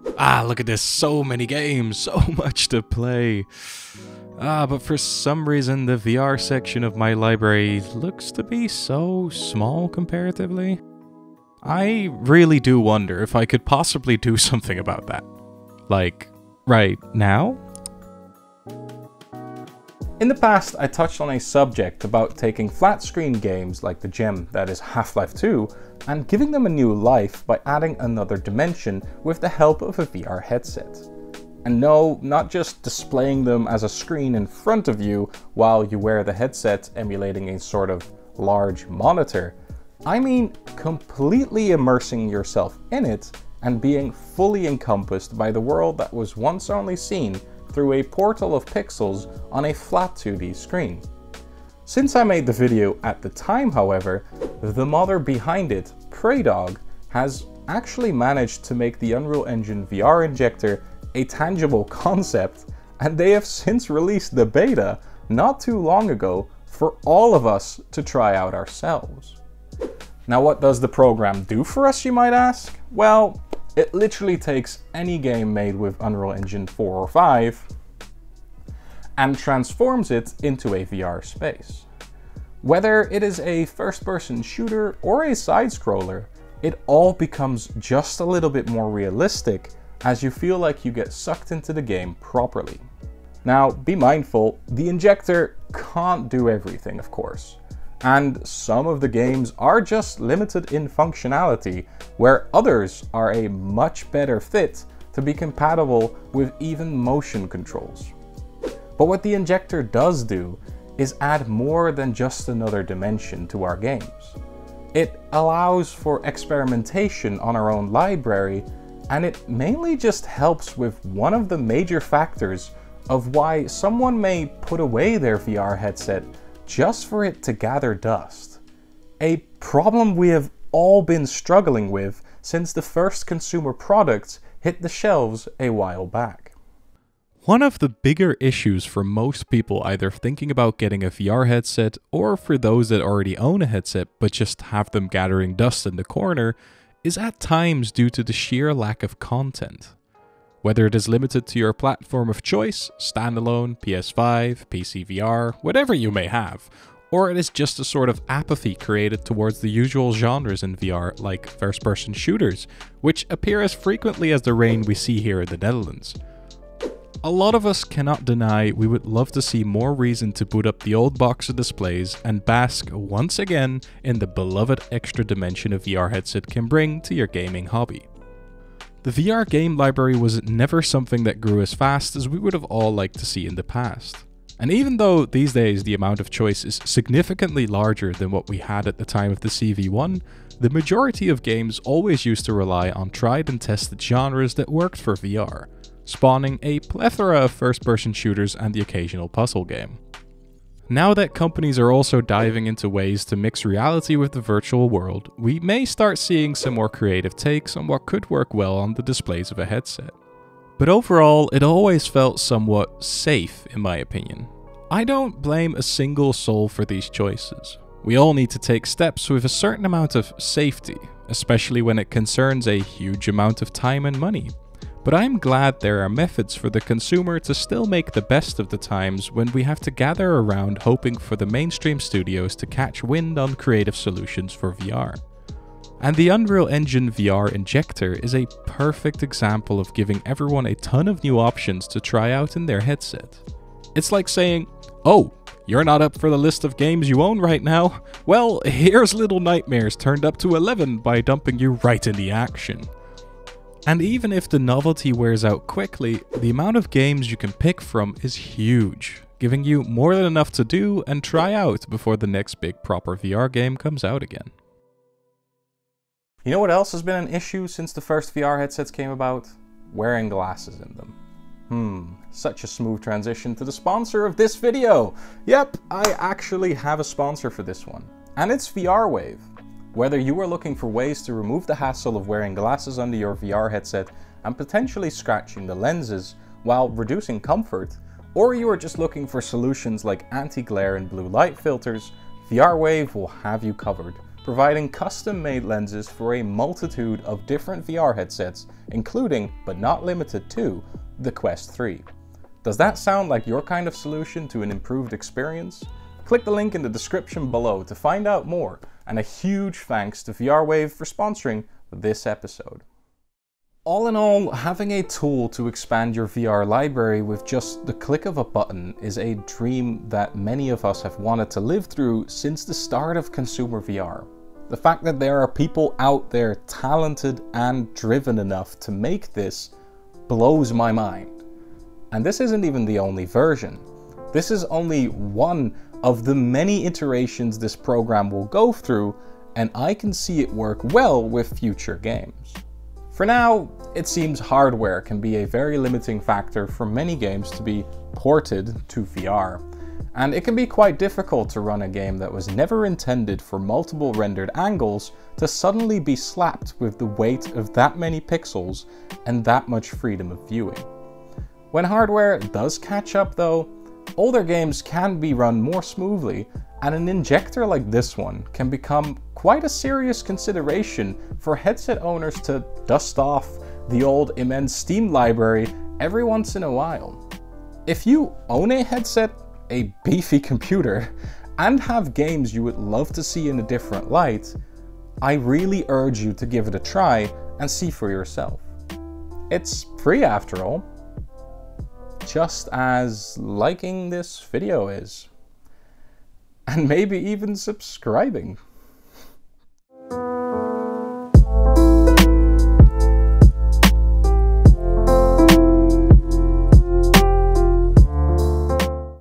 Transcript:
Look at this, so many games, so much to play. But for some reason the VR section of my library looks to be so small comparatively. I really do wonder if I could possibly do something about that. Like, right now? In the past, I touched on a subject about taking flat-screen games like the gem that is Half-Life 2 and giving them a new life by adding another dimension with the help of a VR headset. And no, not just displaying them as a screen in front of you while you wear the headset emulating a sort of large monitor. I mean completely immersing yourself in it and being fully encompassed by the world that was once only seen through a portal of pixels on a flat 2D screen. Since I made the video at the time, however, the modder behind it, Praydog, has actually managed to make the Unreal Engine VR Injector a tangible concept, and they have since released the beta not too long ago for all of us to try out ourselves. Now, what does the program do for us, you might ask? Well, it literally takes any game made with Unreal Engine 4 or 5 and transforms it into a VR space. Whether it is a first-person shooter or a side-scroller, it all becomes just a little bit more realistic as you feel like you get sucked into the game properly. Now, be mindful, the Injector can't do everything, of course. And some of the games are just limited in functionality, where others are a much better fit to be compatible with even motion controls. But what the Injector does do is add more than just another dimension to our games. It allows for experimentation on our own library, and it mainly just helps with one of the major factors of why someone may put away their VR headset just for it to gather dust. A problem we have all been struggling with since the first consumer products hit the shelves a while back. One of the bigger issues for most people either thinking about getting a VR headset or for those that already own a headset but just have them gathering dust in the corner is at times due to the sheer lack of content. Whether it is limited to your platform of choice, standalone, PS5, PC VR, whatever you may have, or it is just a sort of apathy created towards the usual genres in VR like first-person shooters, which appear as frequently as the rain we see here in the Netherlands. A lot of us cannot deny we would love to see more reason to boot up the old box of displays and bask once again in the beloved extra dimension a VR headset can bring to your gaming hobby. The VR game library was never something that grew as fast as we would have all liked to see in the past. And even though these days the amount of choice is significantly larger than what we had at the time of the CV1, the majority of games always used to rely on tried and tested genres that worked for VR, spawning a plethora of first-person shooters and the occasional puzzle game. Now that companies are also diving into ways to mix reality with the virtual world, we may start seeing some more creative takes on what could work well on the displays of a headset. But overall, it always felt somewhat safe in my opinion. I don't blame a single soul for these choices. We all need to take steps with a certain amount of safety, especially when it concerns a huge amount of time and money. But I'm glad there are methods for the consumer to still make the best of the times when we have to gather around hoping for the mainstream studios to catch wind on creative solutions for VR. And the Unreal Engine VR Injector is a perfect example of giving everyone a ton of new options to try out in their headset. It's like saying, oh, you're not up for the list of games you own right now? Well, here's Little Nightmares turned up to 11 by dumping you right in the action. And even if the novelty wears out quickly, the amount of games you can pick from is huge, giving you more than enough to do and try out before the next big proper VR game comes out again. You know what else has been an issue since the first VR headsets came about? Wearing glasses in them. Such a smooth transition to the sponsor of this video. Yep, I actually have a sponsor for this one, and it's VRWave. Whether you are looking for ways to remove the hassle of wearing glasses under your VR headset and potentially scratching the lenses while reducing comfort, or you are just looking for solutions like anti-glare and blue light filters, VRWave will have you covered providing custom-made lenses for a multitude of different VR headsets, including, but not limited to, the Quest 3. Does that sound like your kind of solution to an improved experience? Click the link in the description below to find out more, and a huge thanks to VRWave for sponsoring this episode. All in all, having a tool to expand your VR library with just the click of a button is a dream that many of us have wanted to live through since the start of consumer VR. The fact that there are people out there talented and driven enough to make this blows my mind. And this isn't even the only version. This is only one of the many iterations this program will go through, and I can see it work well with future games. For now, it seems hardware can be a very limiting factor for many games to be ported to VR, and it can be quite difficult to run a game that was never intended for multiple rendered angles to suddenly be slapped with the weight of that many pixels and that much freedom of viewing. When hardware does catch up though, older games can be run more smoothly, and an injector like this one can become quite a serious consideration for headset owners to dust off the old immense Steam library every once in a while. If you own a headset, a beefy computer, and have games you would love to see in a different light, I really urge you to give it a try and see for yourself. It's free after all, just as liking this video is. And maybe even subscribing.